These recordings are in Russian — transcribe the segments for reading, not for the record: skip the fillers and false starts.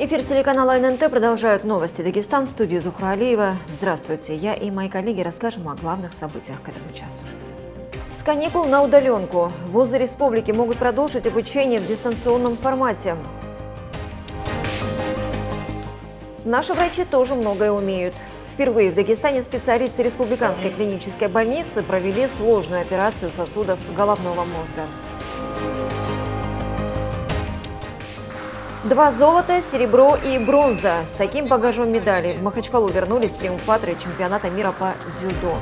Эфир телеканала ННТ продолжают новости. Дагестан, в студии Зухра Алиева. Здравствуйте. Я и мои коллеги расскажем о главных событиях к этому часу. С каникул на удаленку. Вузы республики могут продолжить обучение в дистанционном формате. Наши врачи тоже многое умеют. Впервые в Дагестане специалисты Республиканской клинической больницы провели сложную операцию сосудов головного мозга. 2 золота, серебро и бронза. С таким багажом медалей в Махачкалу вернулись триумфаторы чемпионата мира по дзюдо.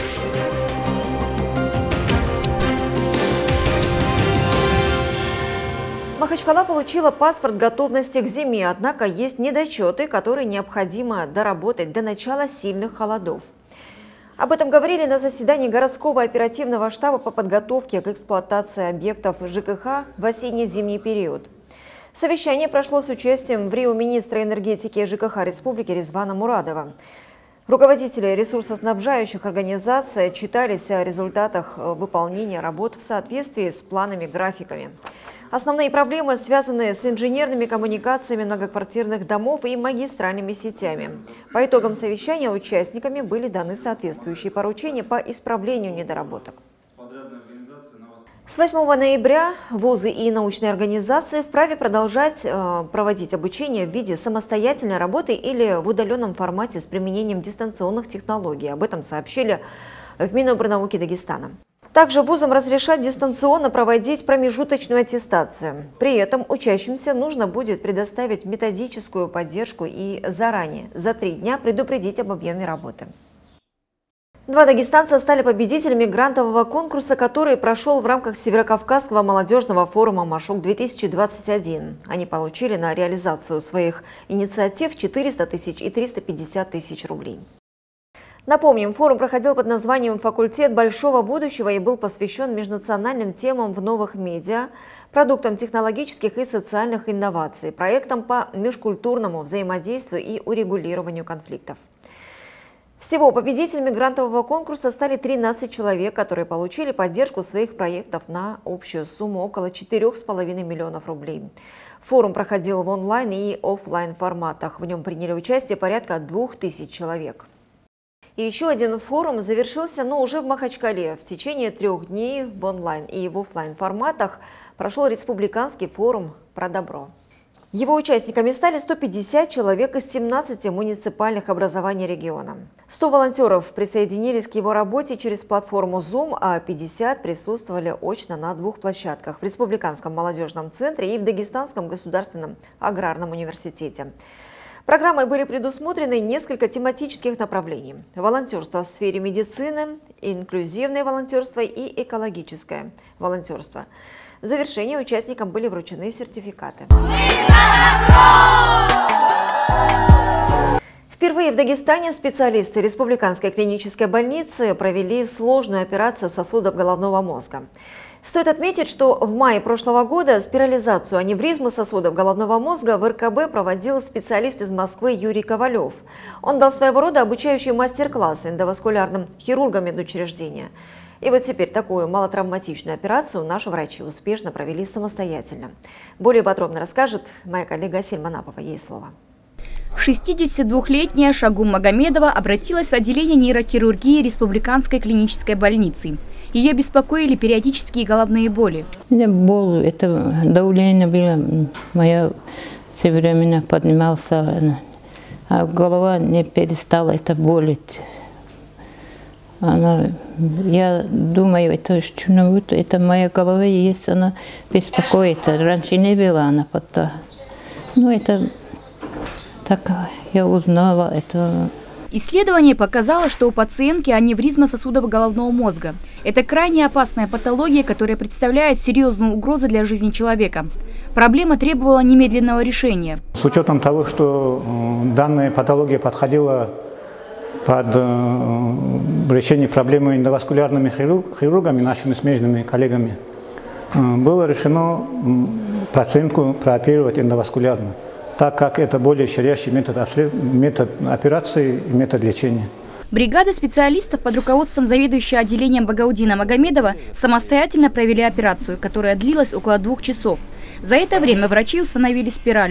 Махачкала получила паспорт готовности к зиме, однако есть недочеты, которые необходимо доработать до начала сильных холодов. Об этом говорили на заседании городского оперативного штаба по подготовке к эксплуатации объектов ЖКХ в осенне-зимний период. Совещание прошло с участием в Рио министра энергетики и ЖКХ Республики Резвана Мурадова. Руководители ресурсоснабжающих организаций отчитались о результатах выполнения работ в соответствии с планами-графиками. Основные проблемы связаны с инженерными коммуникациями многоквартирных домов и магистральными сетями. По итогам совещания участниками были даны соответствующие поручения по исправлению недоработок. С 8 ноября вузы и научные организации вправе продолжать проводить обучение в виде самостоятельной работы или в удаленном формате с применением дистанционных технологий. Об этом сообщили в Минобрнауки Дагестана. Также вузам разрешат дистанционно проводить промежуточную аттестацию. При этом учащимся нужно будет предоставить методическую поддержку и заранее, за 3 дня, предупредить об объеме работы. 2 дагестанца стали победителями грантового конкурса, который прошел в рамках Северокавказского молодежного форума «Машук-2021». Они получили на реализацию своих инициатив 400 тысяч и 350 тысяч рублей. Напомним, форум проходил под названием «Факультет большого будущего» и был посвящен межнациональным темам в новых медиа, продуктам технологических и социальных инноваций, проектам по межкультурному взаимодействию и урегулированию конфликтов. Всего победителями грантового конкурса стали 13 человек, которые получили поддержку своих проектов на общую сумму около 4,5 миллионов рублей. Форум проходил в онлайн и офлайн форматах. В нем приняли участие порядка 2000 человек. И еще один форум завершился, но уже в Махачкале. В течение 3 дней в онлайн и в офлайн форматах прошел республиканский форум «Про добро». Его участниками стали 150 человек из 17 муниципальных образований региона. 100 волонтеров присоединились к его работе через платформу Zoom, а 50 присутствовали очно на 2 площадках – в Республиканском молодежном центре и в Дагестанском государственном аграрном университете. Программой были предусмотрены несколько тематических направлений – волонтерство в сфере медицины, инклюзивное волонтерство и экологическое волонтерство. В завершении участникам были вручены сертификаты. Впервые в Дагестане специалисты Республиканской клинической больницы провели сложную операцию сосудов головного мозга. Стоит отметить, что в мае прошлого года спирализацию аневризмы сосудов головного мозга в РКБ проводил специалист из Москвы Юрий Ковалев. Он дал своего рода обучающий мастер-класс эндоваскулярным хирургам медучреждения. И вот теперь такую малотравматичную операцию наши врачи успешно провели самостоятельно. Более подробно расскажет моя коллега Асель Манапова. Ей слово. 62-летняя Шагум Магомедова обратилась в отделение нейрохирургии Республиканской клинической больницы. Ее беспокоили периодические головные боли. У меня боль, это давление было, мое все время поднимался, а голова не перестала это болеть. Я думаю, это что-нибудь, это моя голова есть, она беспокоится. Раньше не была она потом. Ну, это так я узнала, это. Исследование показало, что у пациентки аневризма сосудов головного мозга. Это крайне опасная патология, которая представляет серьезную угрозу для жизни человека. Проблема требовала немедленного решения. С учетом того, что данная патология подходила под решение проблемы эндоваскулярными хирургами, нашими смежными коллегами, было решено пациентку прооперировать эндоваскулярно, так как это более щадящий метод операции и метод лечения. Бригада специалистов под руководством заведующего отделением Багаудина Магомедова самостоятельно провели операцию, которая длилась около 2 часов. За это время врачи установили спираль.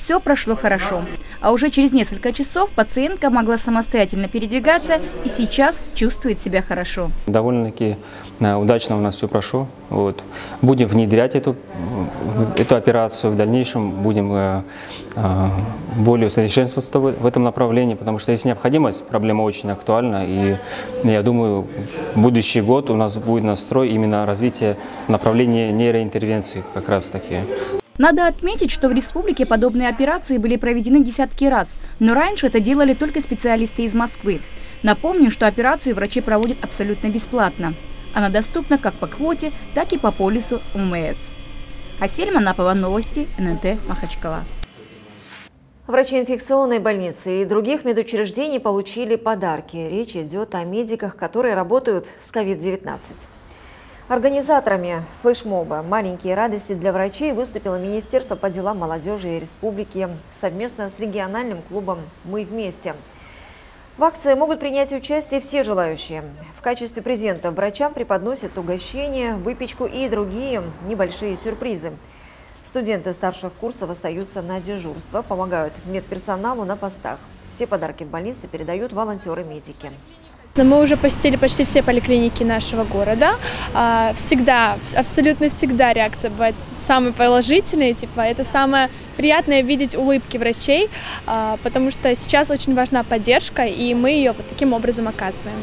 Все прошло хорошо. А уже через несколько часов пациентка могла самостоятельно передвигаться и сейчас чувствует себя хорошо. Довольно-таки удачно у нас все прошло. Вот. Будем внедрять эту операцию в дальнейшем, будем более совершенствоваться в этом направлении, потому что есть необходимость, проблема очень актуальна. И я думаю, в будущий год у нас будет настрой именно развития направления нейроинтервенции как раз таки. Надо отметить, что в республике подобные операции были проведены десятки раз, но раньше это делали только специалисты из Москвы. Напомню, что операцию врачи проводят абсолютно бесплатно. Она доступна как по квоте, так и по полису ОМС. Асель Манапова, новости, ННТ, Махачкала. Врачи инфекционной больницы и других медучреждений получили подарки. Речь идет о медиках, которые работают с COVID-19. Организаторами флешмоба «Маленькие радости для врачей» выступило Министерство по делам молодежи и республики совместно с региональным клубом «Мы вместе». В акции могут принять участие все желающие. В качестве презента врачам преподносят угощения, выпечку и другие небольшие сюрпризы. Студенты старших курсов остаются на дежурство, помогают медперсоналу на постах. Все подарки в больнице передают волонтеры-медики. Мы уже посетили почти все поликлиники нашего города. Всегда, абсолютно всегда реакция бывает самая положительная. Это самое приятное видеть улыбки врачей, потому что сейчас очень важна поддержка, и мы ее вот таким образом оказываем.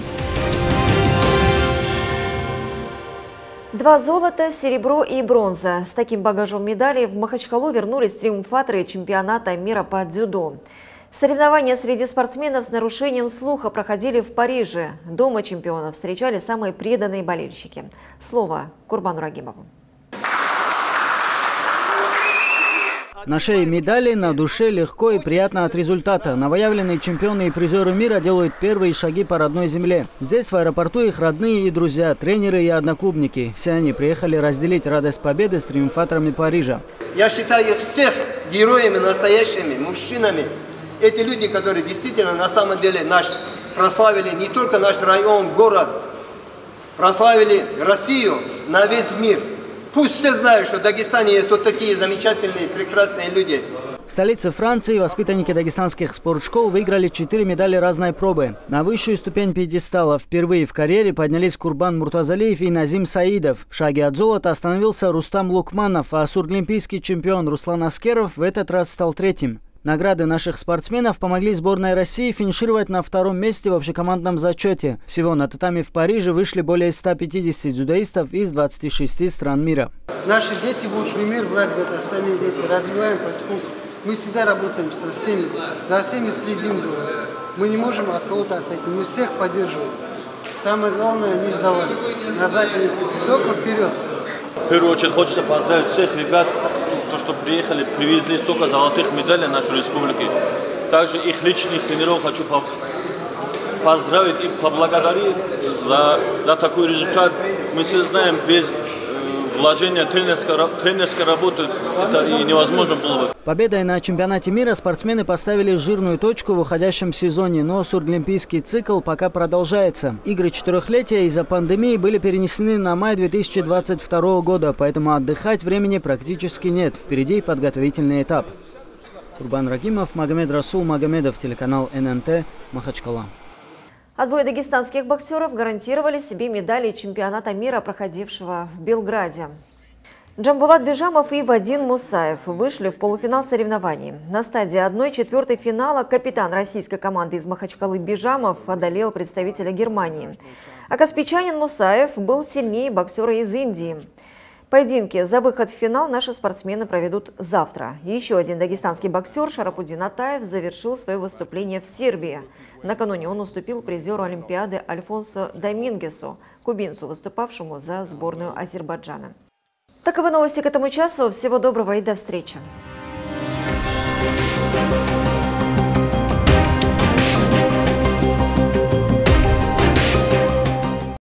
2 золота, серебро и бронза. С таким багажом медалей в Махачкалу вернулись триумфаторы чемпионата мира по дзюдо. Соревнования среди спортсменов с нарушением слуха проходили в Париже. Дома чемпионов встречали самые преданные болельщики. Слово Курбану Рагимову. На шее медали, на душе легко и приятно от результата. Новоявленные чемпионы и призеры мира делают первые шаги по родной земле. Здесь, в аэропорту, их родные и друзья, тренеры и одноклубники. Все они приехали разделить радость победы с триумфаторами Парижа. Я считаю их всех героями, настоящими мужчинами. Эти люди, которые действительно на самом деле прославили не только наш район, город, прославили Россию на весь мир. Пусть все знают, что в Дагестане есть вот такие замечательные, прекрасные люди. В столице Франции воспитанники дагестанских спортшкол выиграли 4 медали разной пробы. На высшую ступень пьедестала впервые в карьере поднялись Курбан Муртазалиев и Назим Саидов. В шаге от золота остановился Рустам Лукманов, а сурдлимпийский чемпион Руслан Аскеров в этот раз стал 3-м. Награды наших спортсменов помогли сборной России финишировать на 2-м месте в общекомандном зачете. Всего на татами в Париже вышли более 150 дзюдоистов из 26 стран мира. Наши дети будут пример брать, остальные дети. Развиваем потихоньку. Мы всегда работаем за всеми следим. Мы не можем от кого-то отойти, мы всех поддерживаем. Самое главное не сдаваться. Назад не идти, только вперед. В первую очередь хочется поздравить всех ребят, что приехали, привезли столько золотых медалей нашей республики. Также их личных тренеров хочу поздравить и поблагодарить за такой результат. Мы все знаем, без вложения тренерской работы это и невозможно было бы. Победой на чемпионате мира спортсмены поставили жирную точку в уходящем сезоне, но сурдлимпийский цикл пока продолжается. Игры четырехлетия из-за пандемии были перенесены на май 2022 года, поэтому отдыхать времени практически нет. Впереди подготовительный этап. Курбан Рагимов, Магомед Расул Магомедов, телеканал ННТ, Махачкала. А 2 дагестанских боксеров гарантировали себе медали чемпионата мира, проходившего в Белграде. Джамбулат Бижамов и Вадим Мусаев вышли в полуфинал соревнований. На стадии 1/4 финала капитан российской команды из Махачкалы Бижамов одолел представителя Германии. А каспийчанин Мусаев был сильнее боксера из Индии. Поединки за выход в финал наши спортсмены проведут завтра. Еще один дагестанский боксер Шарапудин Атаев завершил свое выступление в Сербии. Накануне он уступил призеру Олимпиады Альфонсо Домингесу, кубинцу, выступавшему за сборную Азербайджана. Таковы новости к этому часу. Всего доброго и до встречи.